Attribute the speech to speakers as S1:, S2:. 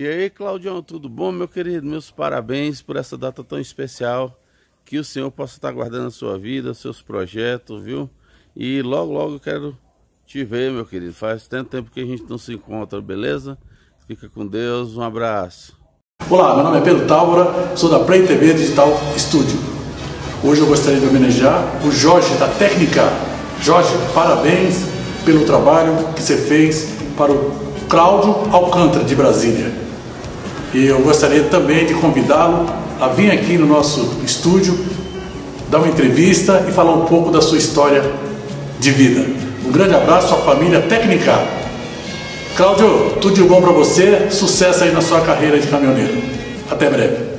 S1: E aí, Claudião, tudo bom, meu querido? Meus parabéns por essa data tão especial. Que o Senhor possa estar guardando a sua vida, seus projetos, viu? E logo, logo eu quero te ver, meu querido. Faz tanto tempo que a gente não se encontra, beleza? Fica com Deus, um abraço.
S2: Olá, meu nome é Pedro Tálvora, sou da Play TV Digital Studio. Hoje eu gostaria de homenagear o Jorge da Técnica. Jorge, parabéns pelo trabalho que você fez para o Cláudio Alcântara de Brasília. E eu gostaria também de convidá-lo a vir aqui no nosso estúdio, dar uma entrevista e falar um pouco da sua história de vida. Um grande abraço à família Técnica. Cláudio, tudo de bom para você, sucesso aí na sua carreira de caminhoneiro. Até breve.